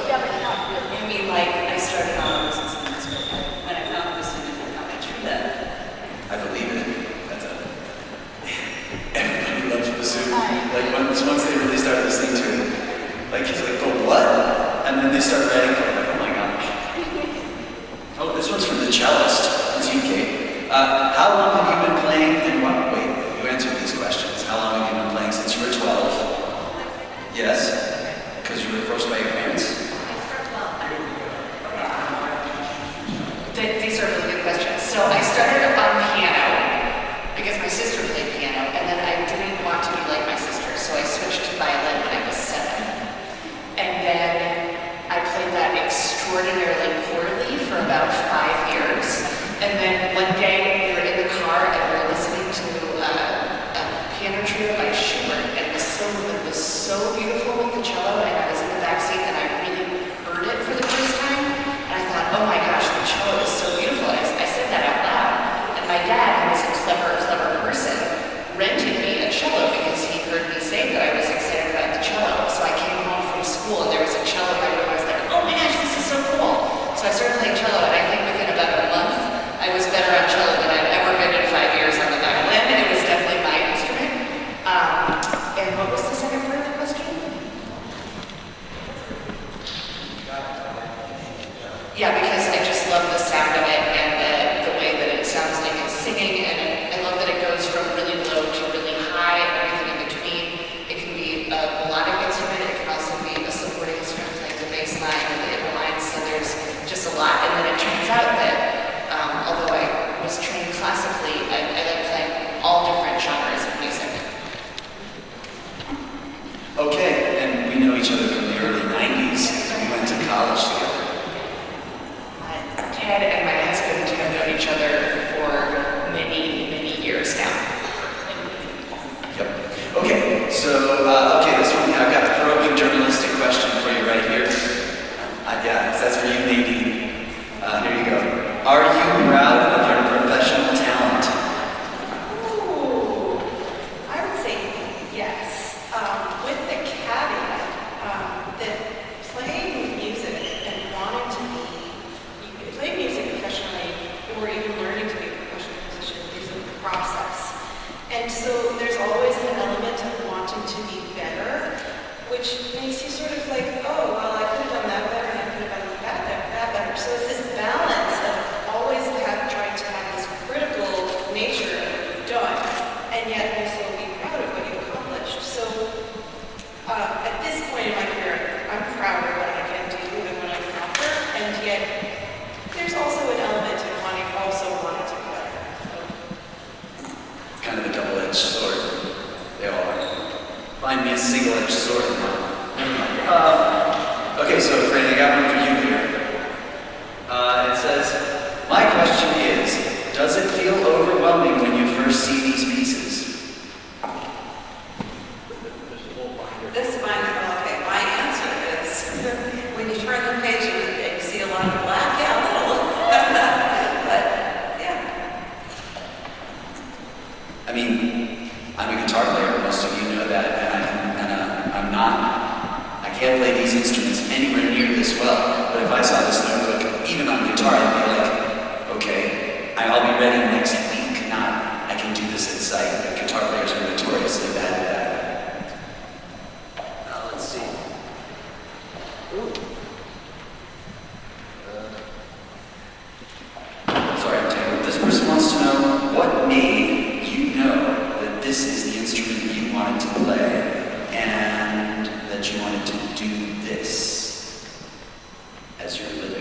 You mean like I started on this when I found this and how I drew that? I believe it. That's a... Everybody loves Buscuit. Like once they really start listening to it, like he's like, oh what? And then they start writing for it, like, oh my gosh. Oh, this one's from the cellist. It's you, Kate. How long have you been playing and what? Wait, you answered these questions. How long have you been playing since you were 12? Yes? Because you were forced by your parents? These are really good questions. So I started on piano because my sister played piano, and then I didn't want to be like my sister, so I switched to violin when I was 7. And then I played that extraordinarily poorly for about 5 years. And then one day we were in the car and we were listening to a piano trio by Schubert, and the solo was so beautiful with the cello, and I was in the backseat and I really heard it for the first time. And I thought, oh my gosh, the cello is so beautiful. I said that out loud. And my dad, who was a clever person, rented me a cello because he heard me say that I was excited about the cello. So I came home from school and there was a cello in my room. I was like, oh my gosh, this is so cool. So I started playing cello, and I think within about a month, I was better on cello than I'd ever been in 5 years on the violin, and it was definitely my instrument. And what was the second part of the question? Yeah, because I just love the sound of it and the way that it sounds like it's singing, and I love that it goes from really low to really high, and everything in between. It can be a melodic instrument, it can also be a supporting instrument like the bass line and the inner line, so there's just a lot. And then it turns out that although I was trained classically, I like playing all different genres of music. Okay, and we know each other from the early 90s. We went to college together. Ted and my husband have known each other for many, many years now. Yep. Okay, so, this one, I've got a probing journalistic question for you right here. Yeah, that's for you, Nadine. Here you go. Are you proud of your professional talent? Ooh, I would say yes, with the caveat that playing music and wanting to play music professionally or even learning to be a professional musician is a process. And so there's always an element of wanting to be better, which makes you sort of like, oh, well, I could have done that better and I could have done that better. So it's this balance of always trying to have this critical nature of what you've done, and yet also be proud of what you've accomplished. So at this point in my career, I'm proud of what I can do and what I can offer, and yet there's also an element of wanting to be better. It's kind of a double-edged sword. They all are. Find me a single-edged sword. Okay, so Fran, I got one for you here. It says, my question is, does it feel overwhelming when you first see these pieces? My answer is, when you turn the page and you see a lot of black, yeah, a little. But, yeah. I mean, I'm a guitar player, most of you know that, and I'm not, I can't play these instruments anywhere near this well, but if I saw this notebook, even on guitar, I'd be like, okay, I'll be ready next week, not, I can do this at sight. Guitar players are notoriously bad at that. Let's see. Ooh. Sorry, I'm tangled. This person wants to know, what made you know that this is the instrument you wanted to play, and that you wanted to do this as your living?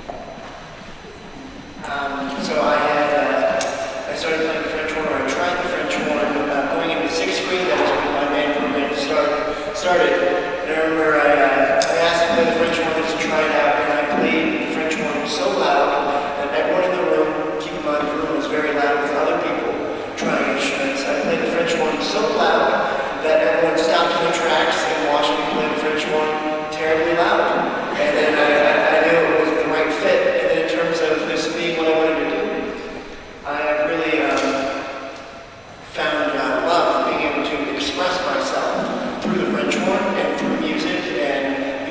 So I started playing the French horn, or I tried the French horn going into 6th grade. That was when my band program started. And I remember I asked to play the French horn just to try it out, and I played the French horn so loud that everyone in the room, keep in mind the room was very loud with other people trying instruments. I played the French horn so loud that everyone stopped in their tracks and watched me play the French horn terribly loud. And then I knew it was the right fit. And then in terms of this being what I wanted to do, I really found love being able to express myself through the French horn and through music, and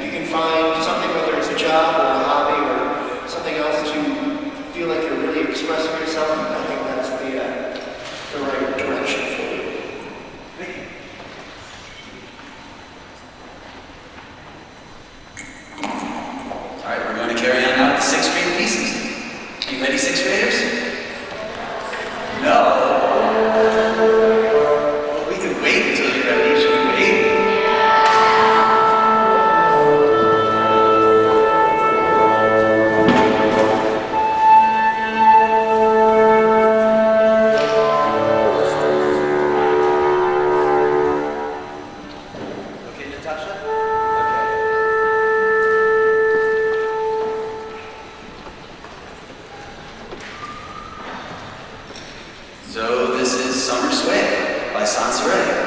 job or a hobby or something else to feel like you're really expressing yourself, I think that's the right direction for you. All right, we're going to carry on now with the 6th grade pieces. Are you ready, 6th graders? No? Well, we can wait until you're ready. Should we wait? Okay, Natasha? Okay. So this is Summer Sway by Sonseray.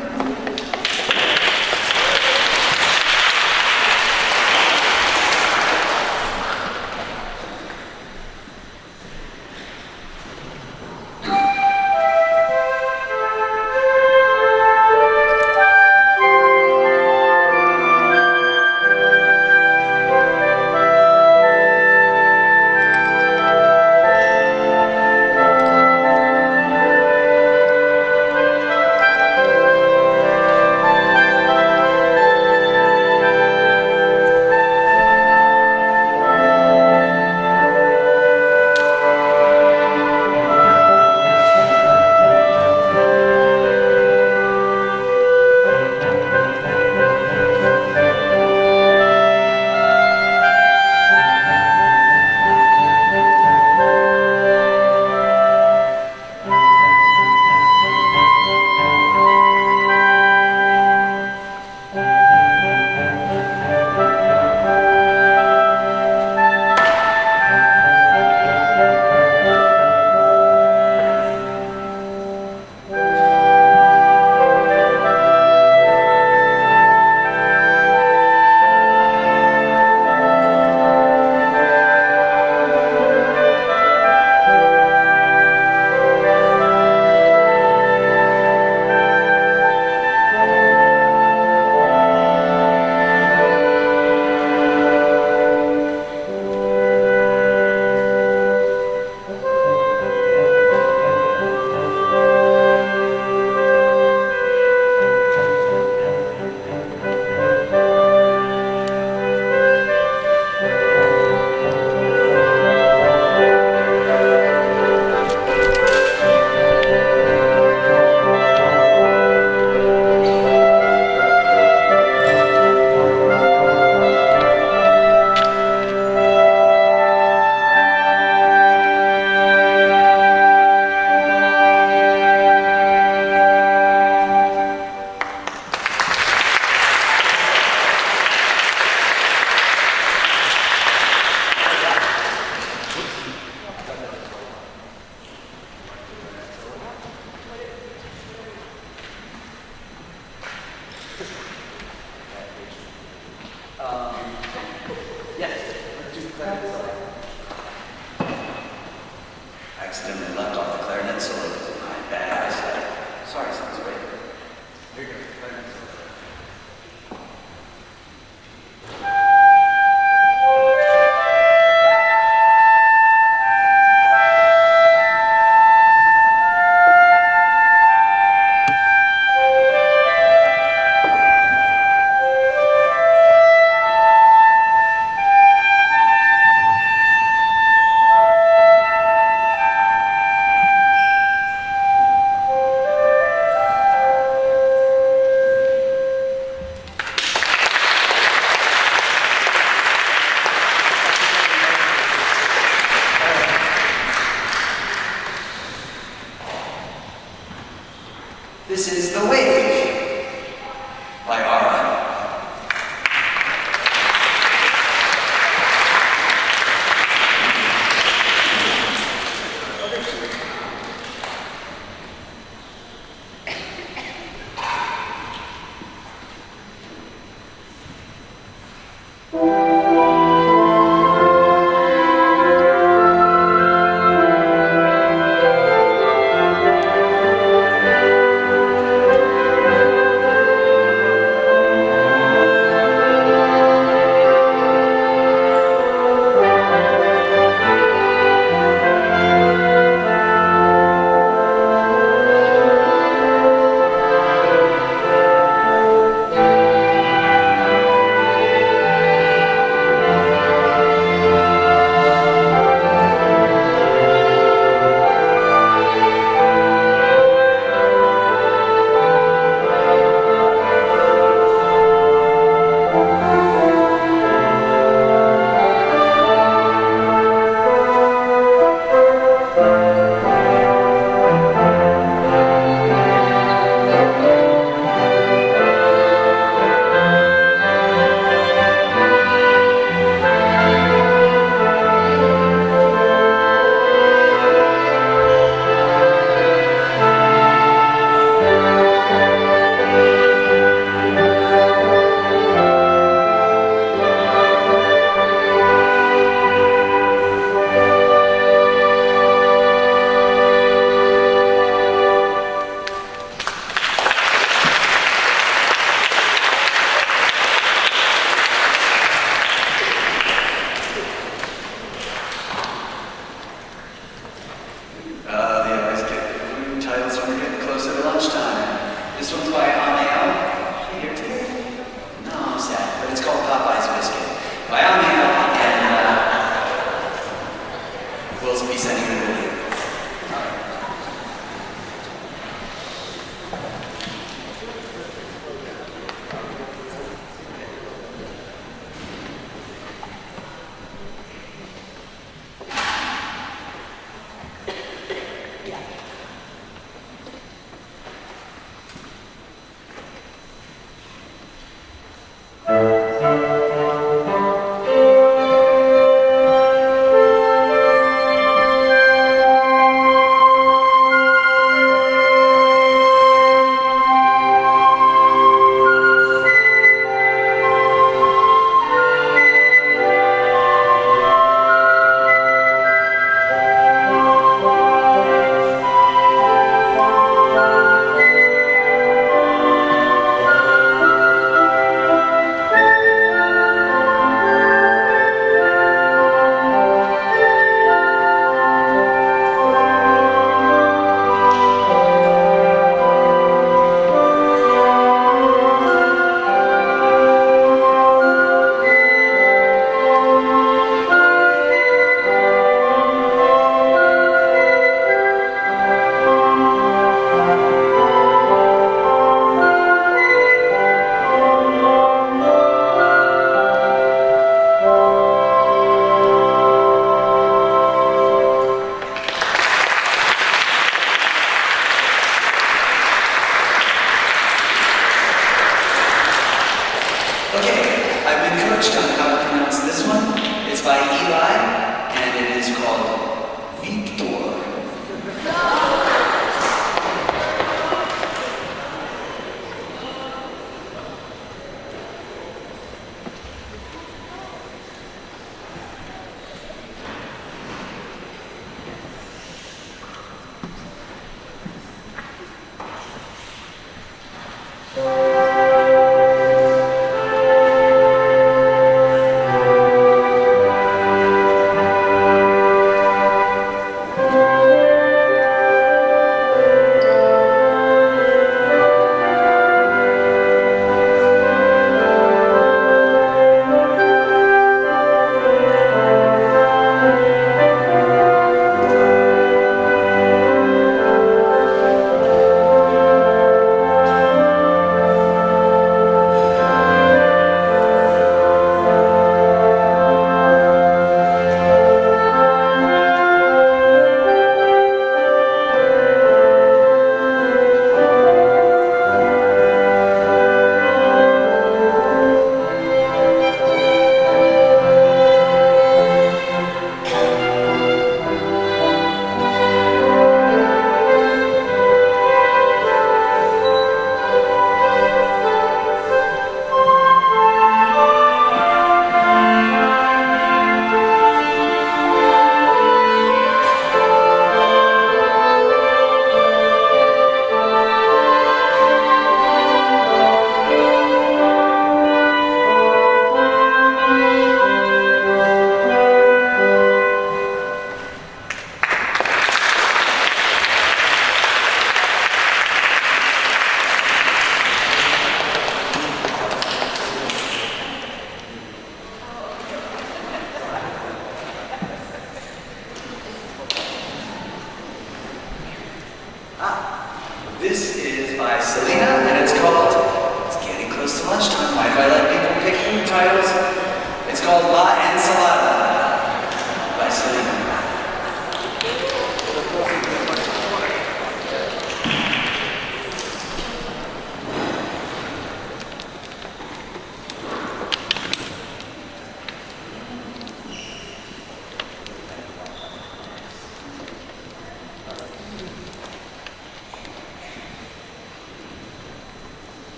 Accidentally left off the clarinet solo. My bad. Sorry, sounds great. Here you go. Clarinet solo.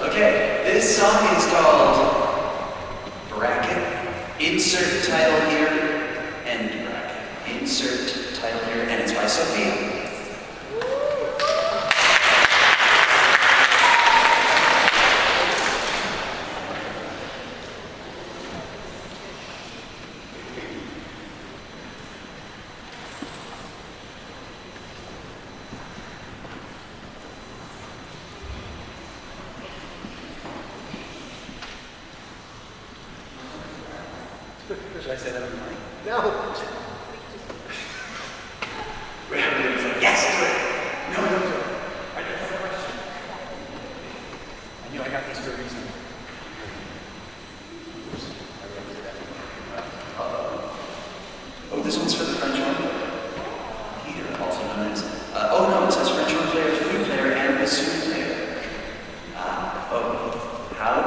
Okay, this song is called Bracket. Insert title here, end bracket. Insert title here, and it's by Sofia. Should I say that on the mic? No. Everybody's like, yes, do it. No, do it. I just have a question. I knew I got this for a reason. Oh, this one's for the French horn. Peter, also known as. Oh no, it says French horn player, flute player, and bassoon player. How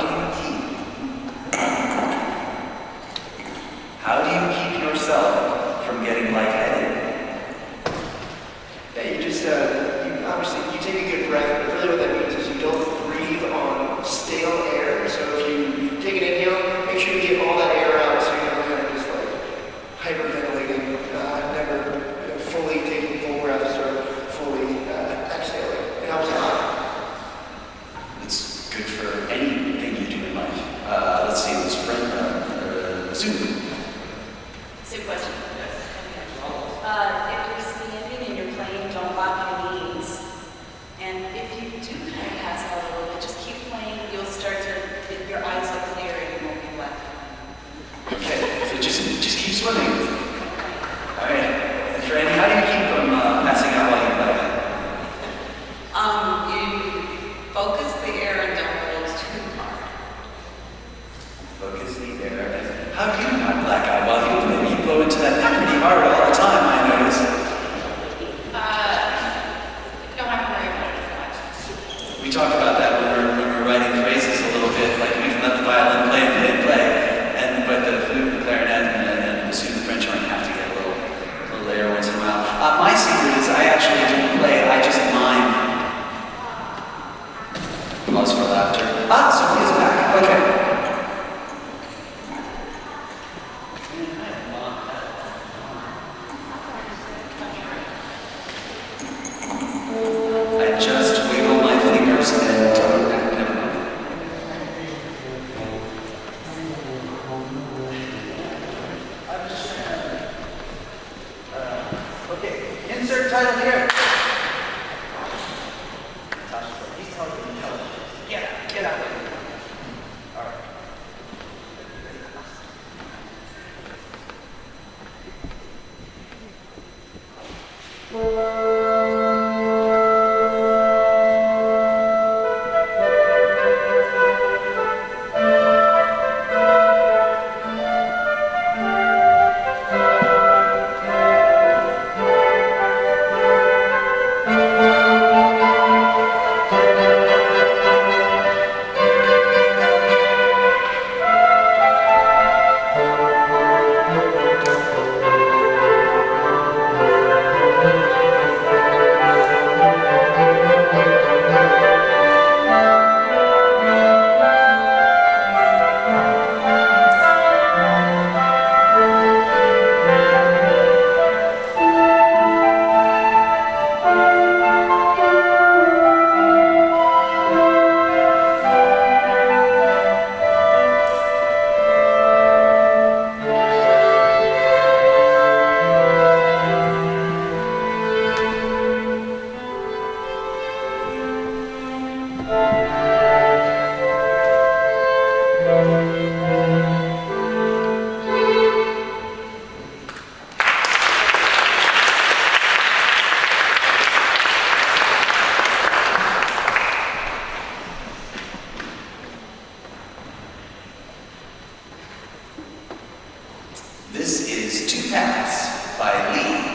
do you keep yourself from getting lightheaded? Yeah, you just, obviously, you take a good breath, but really what that means is you don't breathe on stale air. So if you take an inhale, make sure you get all that air out so you're not kind of just like hyperventilating, never fully taking full breaths or fully exhaling. It helps a lot. It's good for anything you do in life. Let's see, this friend, Zoom. Same question. Yes. Okay. If you're standing and you're playing, don't lock your knees. And if you do kind of pass out a little bit, just keep playing. You'll start to, your eyes will clear and you won't be wet. Okay, so just keep swimming. All right. And Fran, how do you keep from passing out while you play? You focus the air and don't hold too hard. Focus the air. How do you not black out while you play? You blow into that pretty hard all the time, I notice. You don't have to worry about it as much. We talk about that when we're writing phrases a little bit, like we can let the violin play and hit play, but the flute, the clarinet, and the bassoon, the French horn have to get a little air once in a while. My secret is I actually don't play, I just mime. Pause for laughter. Sophia's back. Okay. I just wiggle my fingers and never mind. Okay, insert title here. He's telling you intelligence. Get out of here. All right. This is Two Paths by Lee.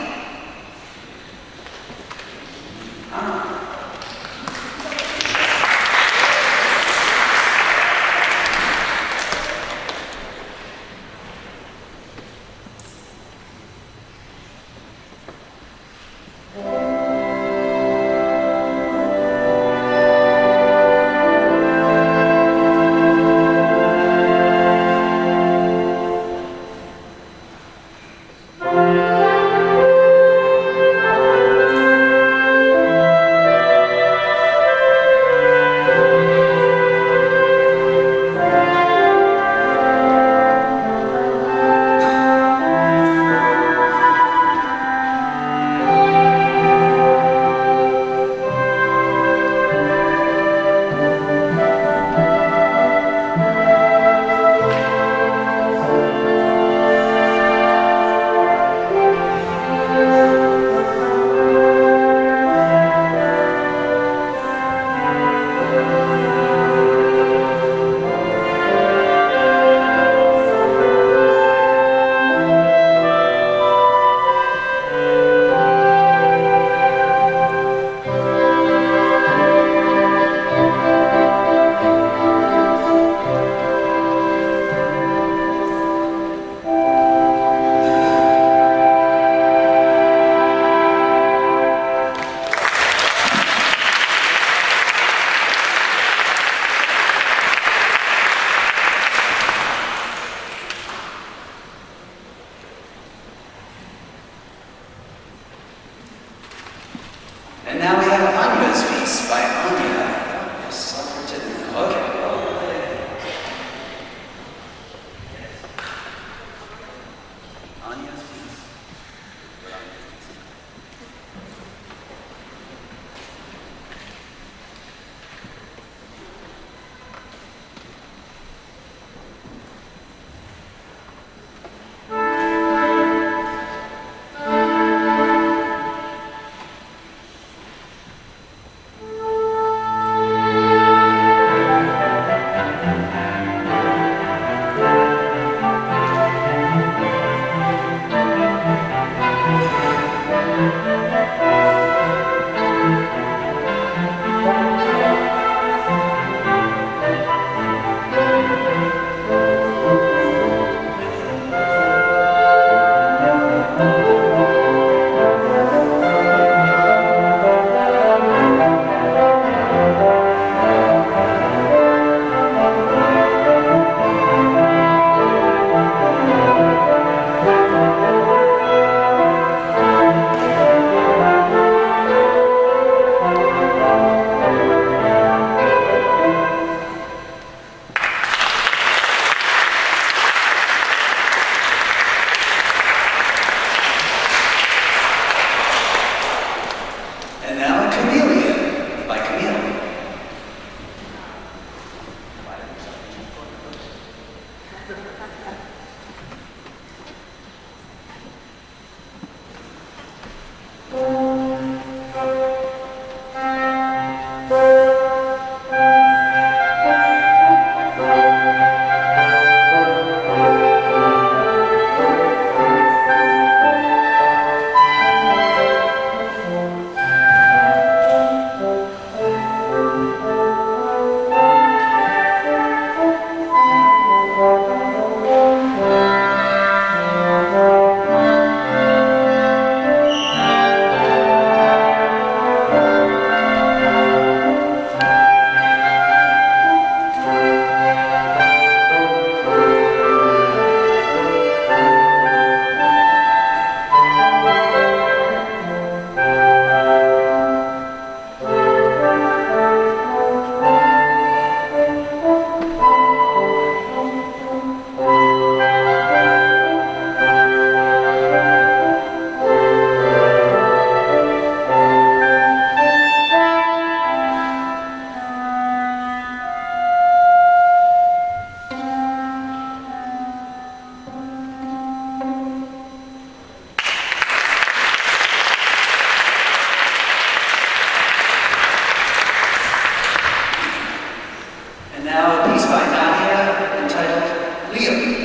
by Nadia entitled Leo.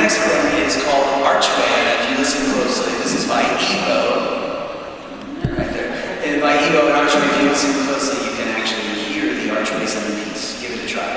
next one is called Archway. If you listen closely, this is by Evo. Right there. And by Evo and Archway, if you listen closely, you can actually hear the archways in the piece. Give it a try.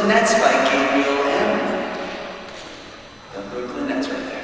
Brooklynettes by Gabriel M. The Brooklynettes right there.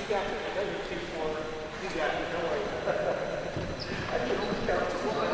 got it. I know you're too far. You got it. Don't worry. I can only count to one.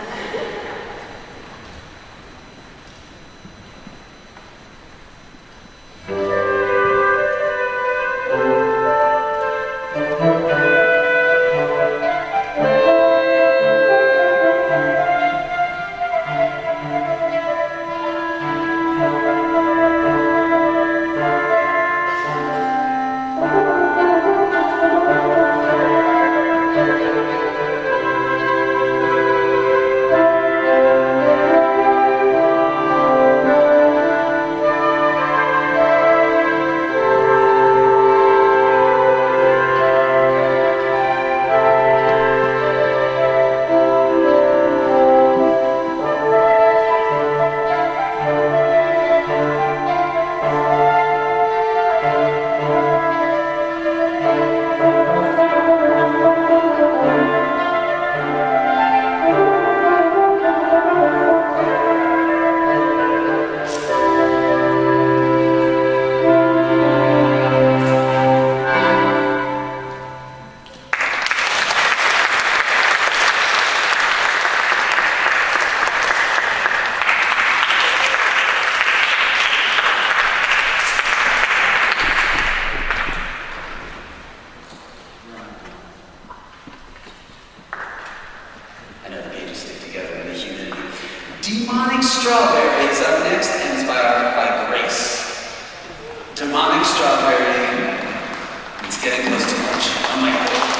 Demonic Strawberry is up next and inspired by Grace. Demonic Strawberry. It's getting close to lunch. Oh my God.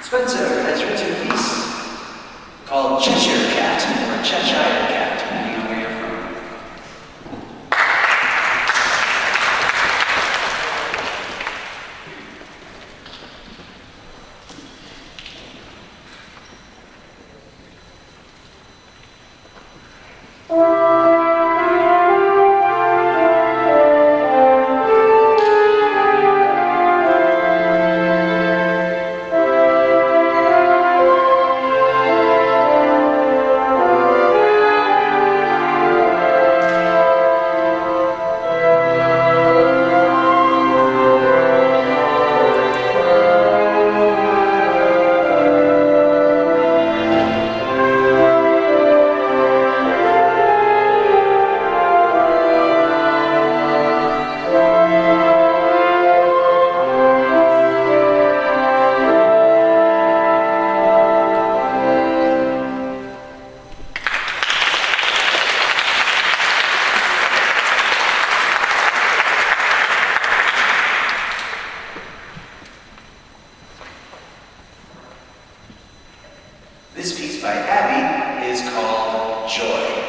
Spencer has written a piece called Cheshire Cat, or Cheshire Cat, depending on where you're from. This piece by Abby is called Joy.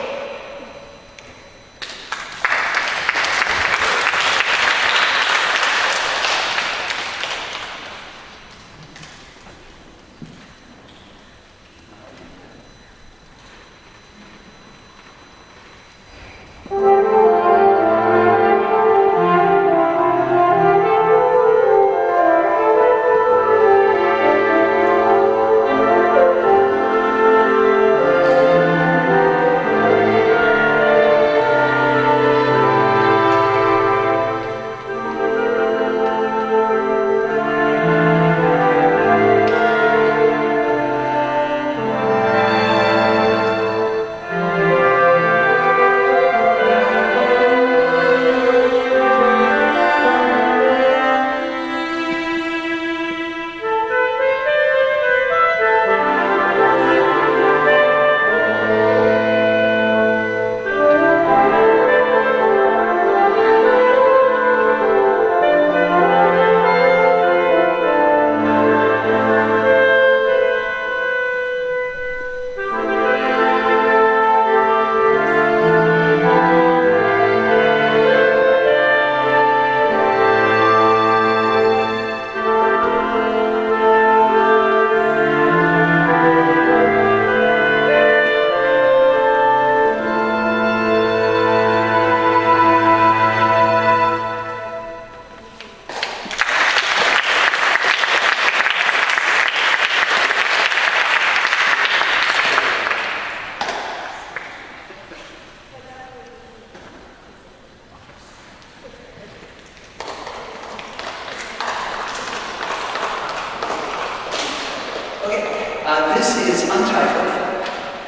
This is untitled,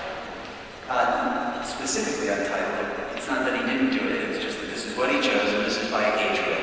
specifically untitled. It's not that he didn't do it, it's just that this is what he chose, and this is by age grade.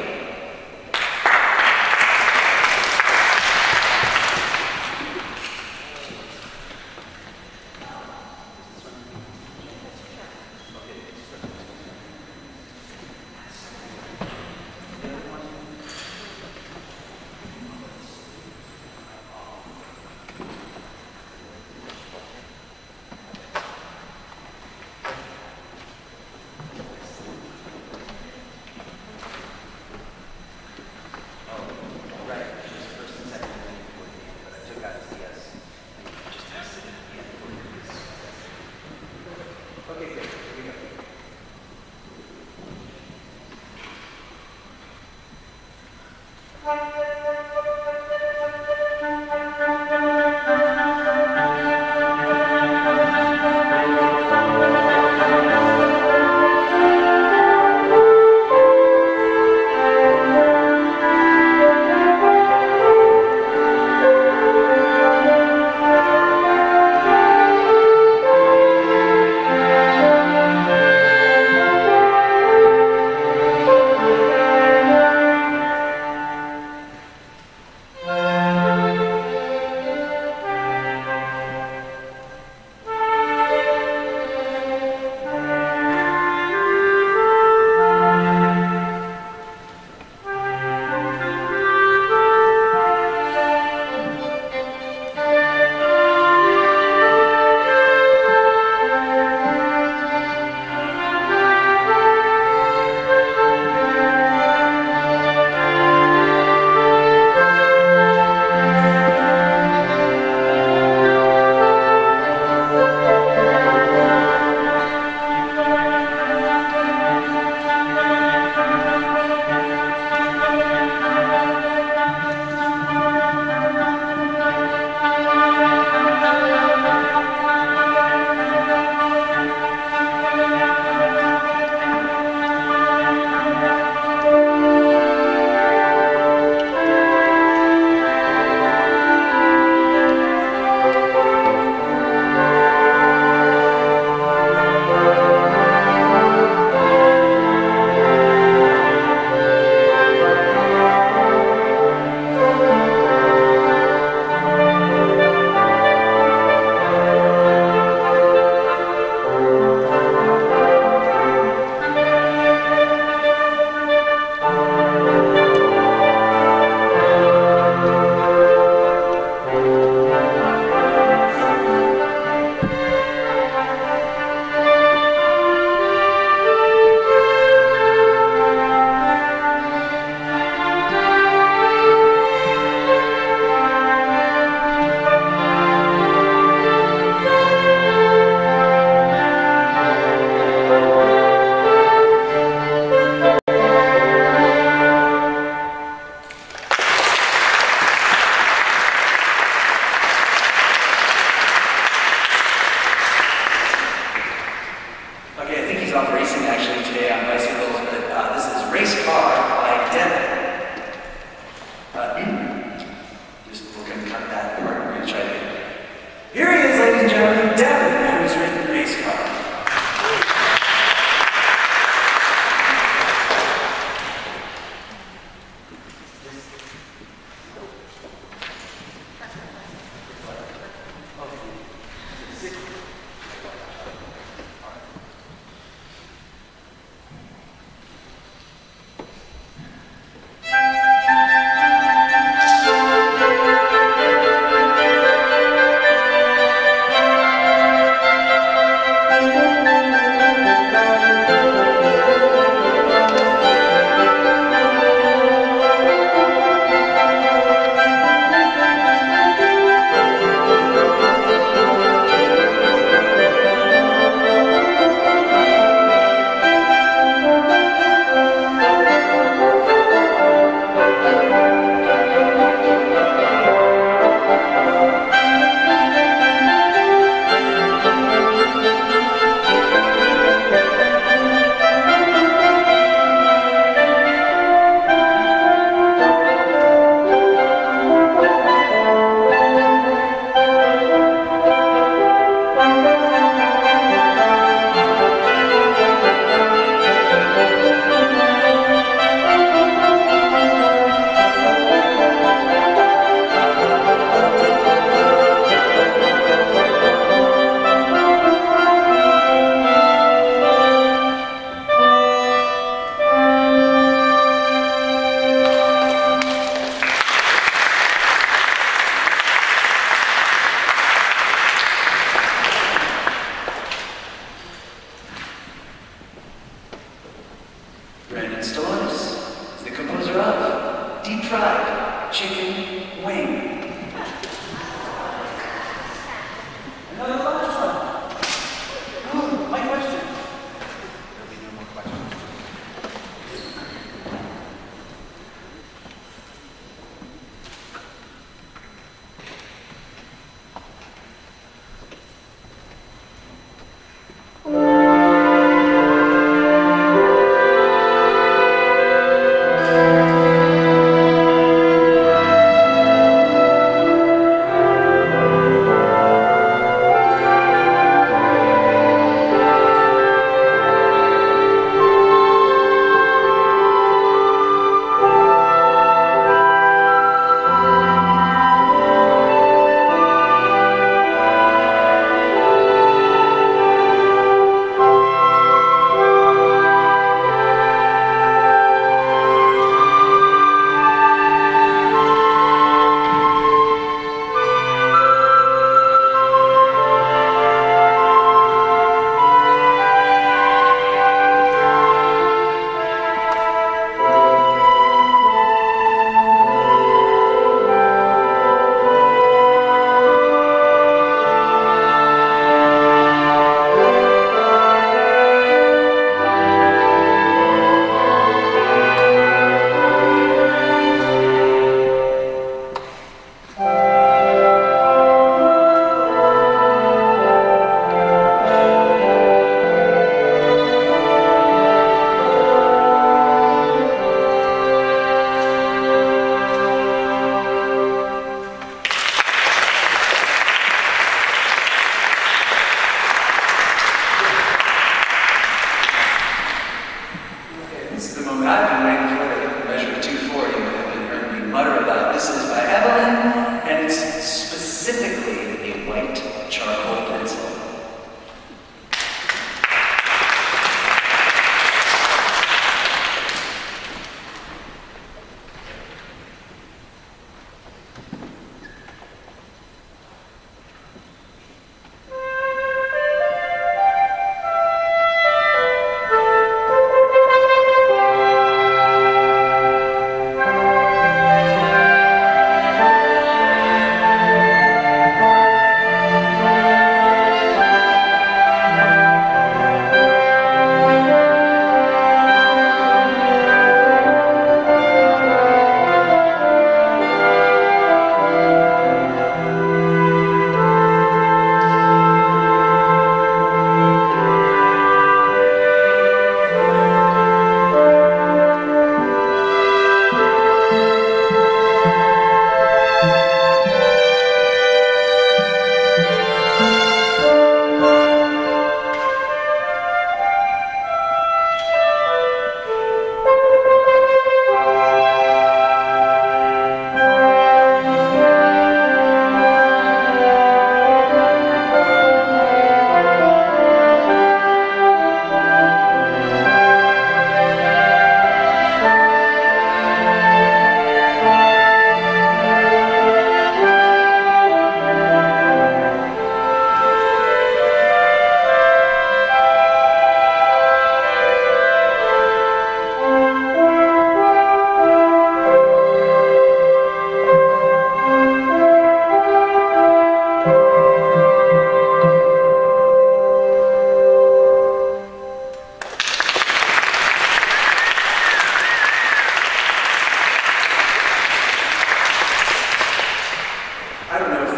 to cut that part. We're going to try to get. Here he is, ladies and gentlemen, Devin, who's written Race Car.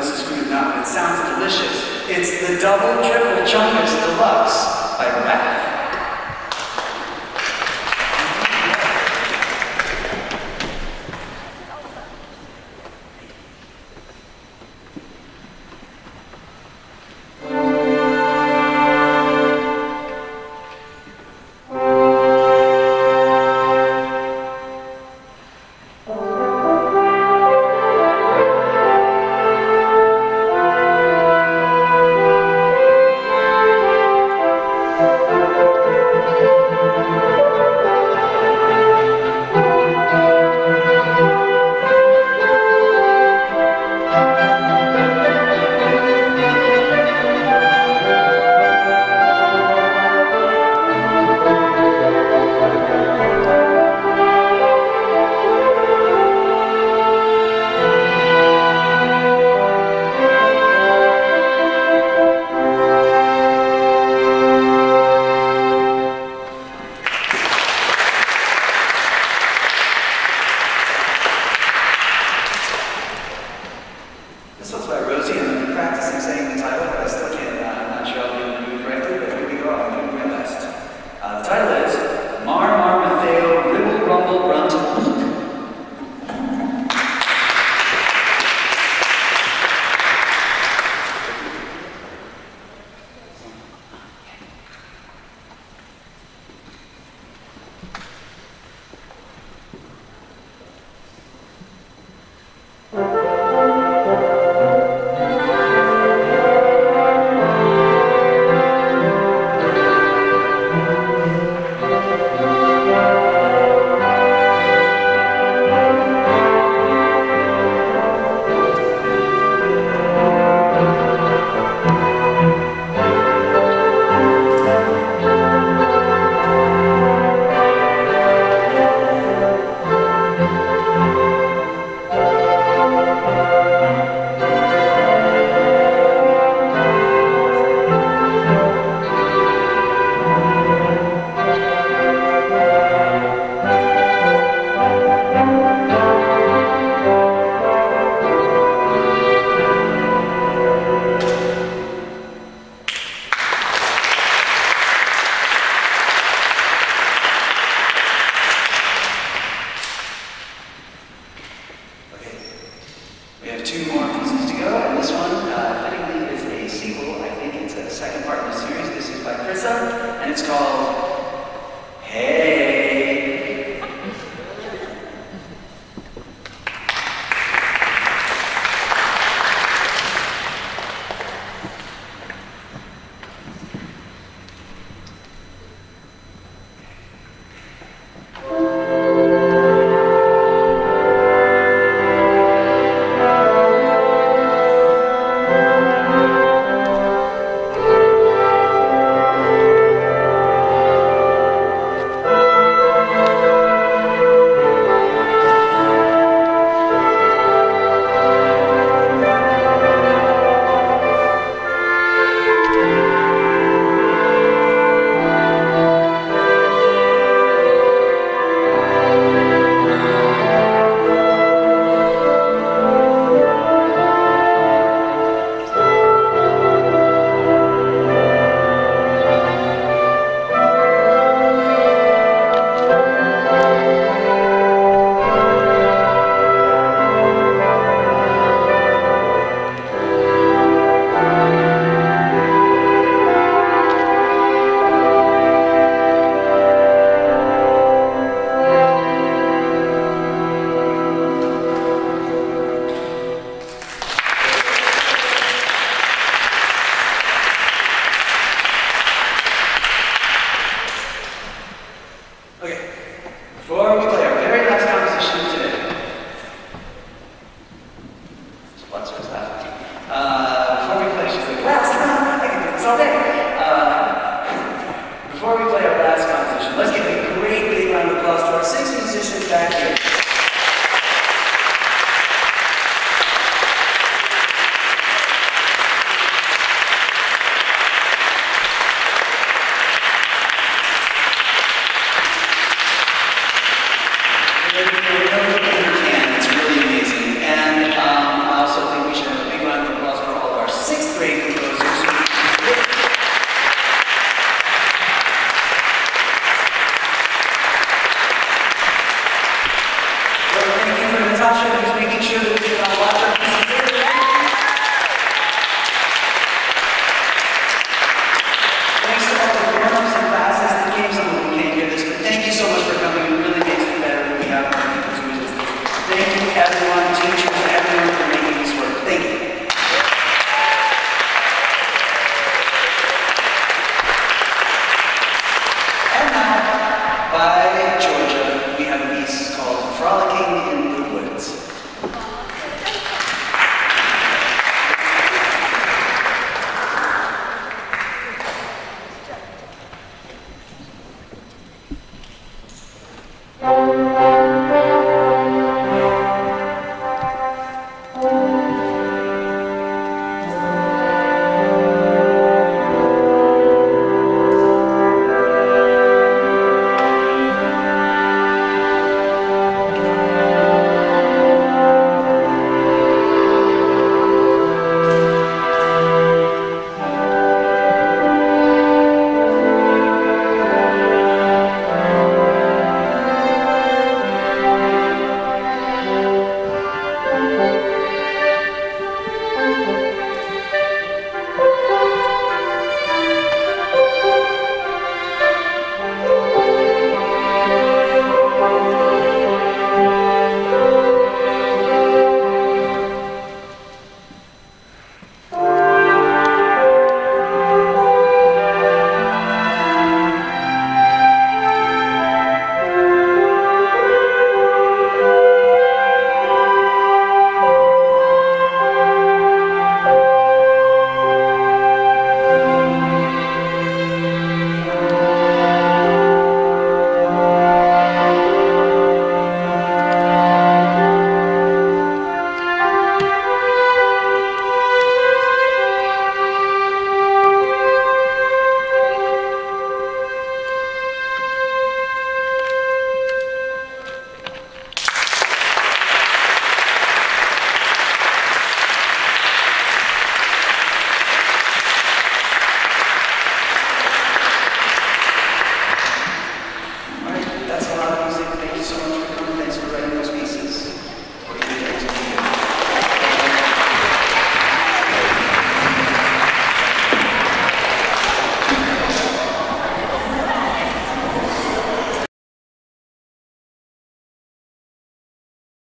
this is food or not, but it sounds delicious. It's the Double Triple Chungus Deluxe by Raph. And it's called Hey. Before we play our last composition, let's give a great big round of applause to our 6 musicians back here.